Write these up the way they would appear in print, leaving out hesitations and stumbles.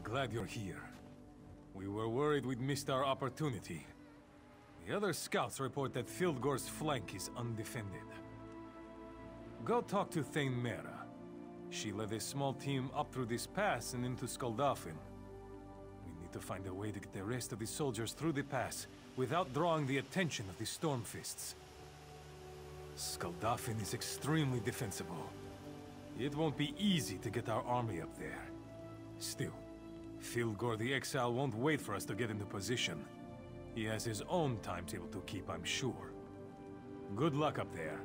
Glad you're here. We were worried we'd missed our opportunity. The other scouts report that Fildgor's flank is undefended. Go talk to Thane Mera. She led a small team up through this pass and into Skuldafn. We need to find a way to get the rest of the soldiers through the pass without drawing the attention of the Stormfists. Skuldafn is extremely defensible. It won't be easy to get our army up there. Still, Fildgor the Exile won't wait for us to get into position. He has his own timetable to keep, I'm sure. Good luck up there.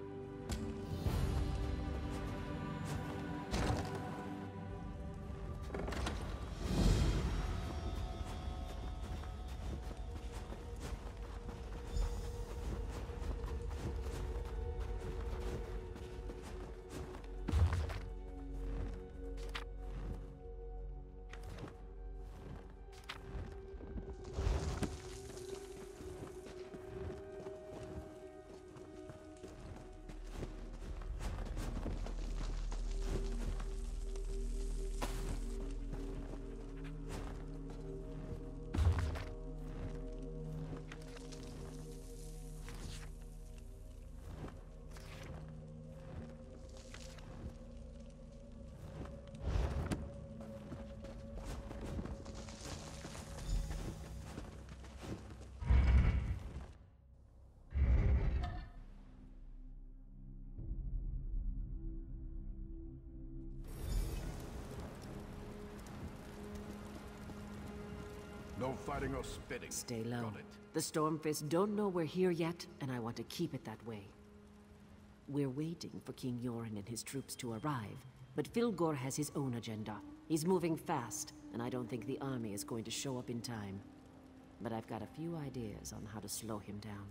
No fighting or spitting. Stay low. Got it. The Stormfists don't know we're here yet, and I want to keep it that way. We're waiting for King Yoren and his troops to arrive, but Fildgor has his own agenda. He's moving fast, and I don't think the army is going to show up in time. But I've got a few ideas on how to slow him down.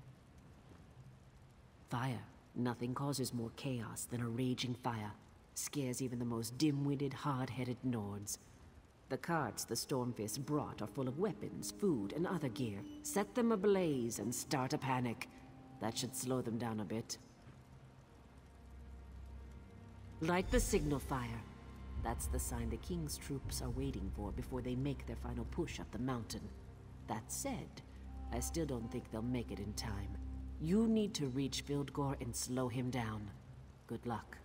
Fire. Nothing causes more chaos than a raging fire. Scares even the most dim-witted, hard-headed Nords. The carts the Stormfists brought are full of weapons, food, and other gear. Set them ablaze and start a panic. That should slow them down a bit. Light the signal fire. That's the sign the King's troops are waiting for before they make their final push up the mountain. That said, I still don't think they'll make it in time. You need to reach Fildgor and slow him down. Good luck.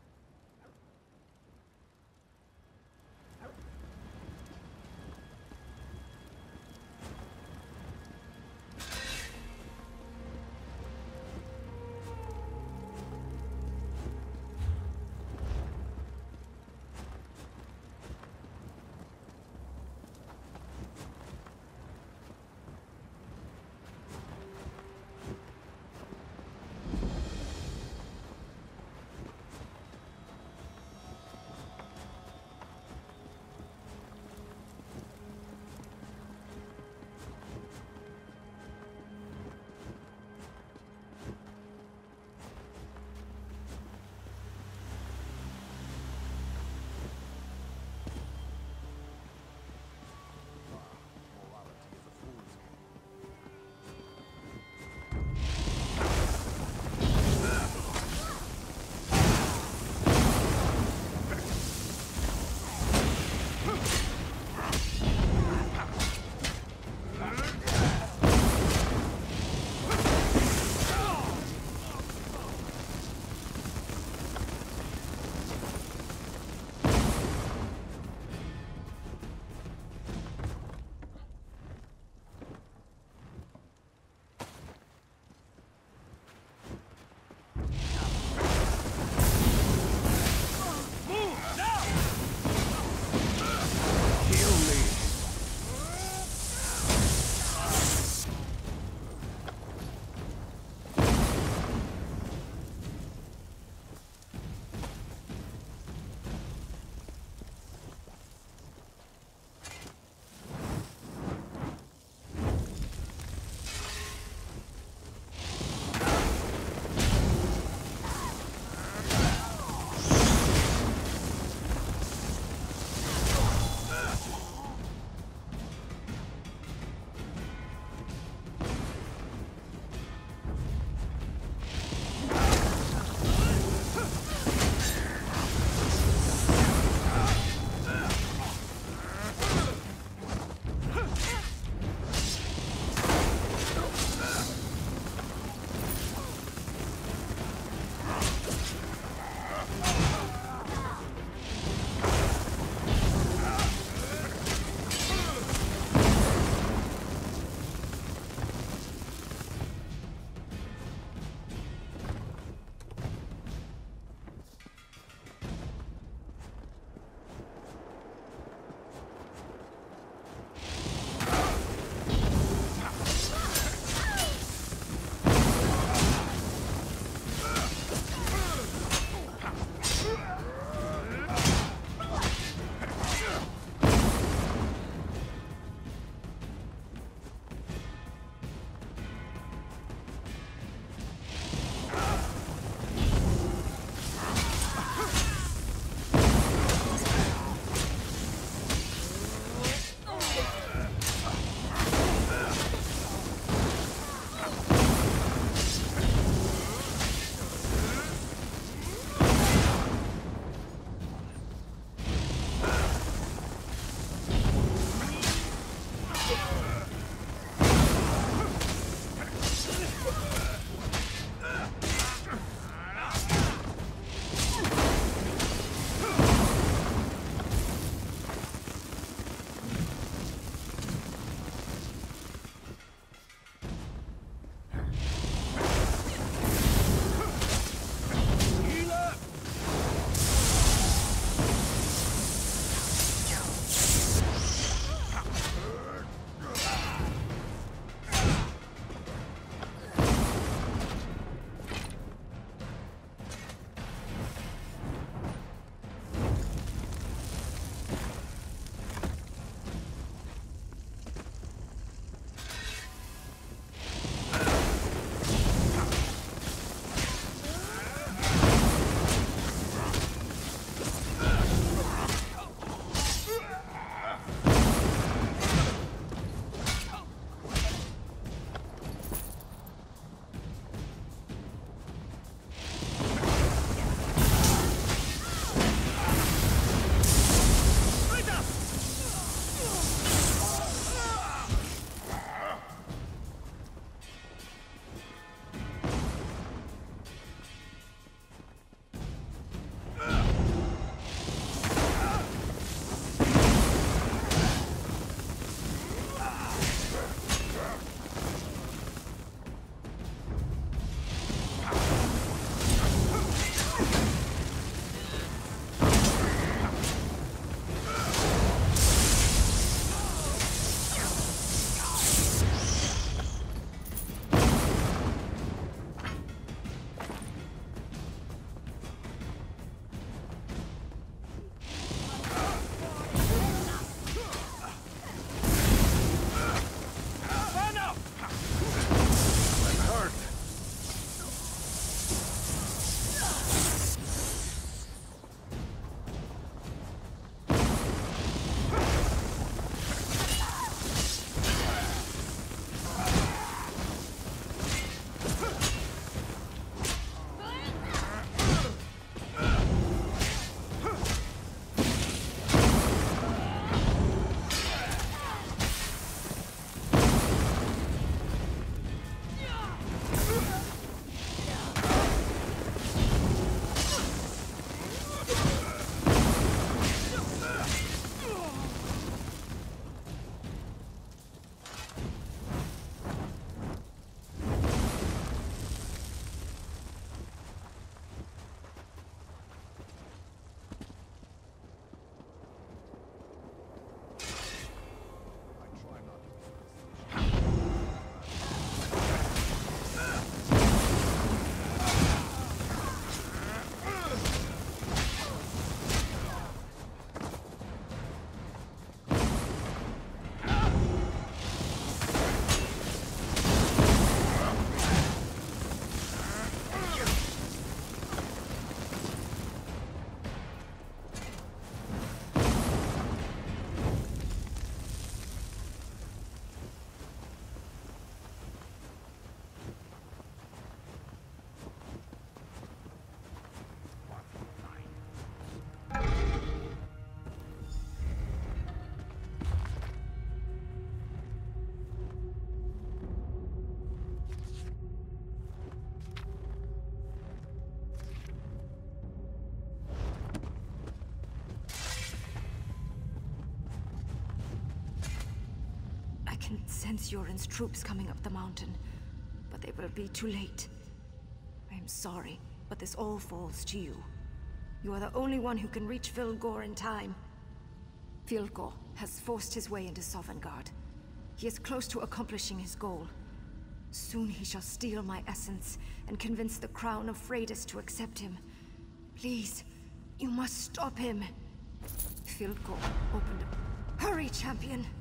can sense Yoren's troops coming up the mountain, but they will be too late. I am sorry, but this all falls to you. You are the only one who can reach Vilgor in time. Vilgor has forced his way into Sovngarde. He is close to accomplishing his goal. Soon he shall steal my essence and convince the Crown of Freydis to accept him. Please, you must stop him. Vilgor opened up. Hurry, champion!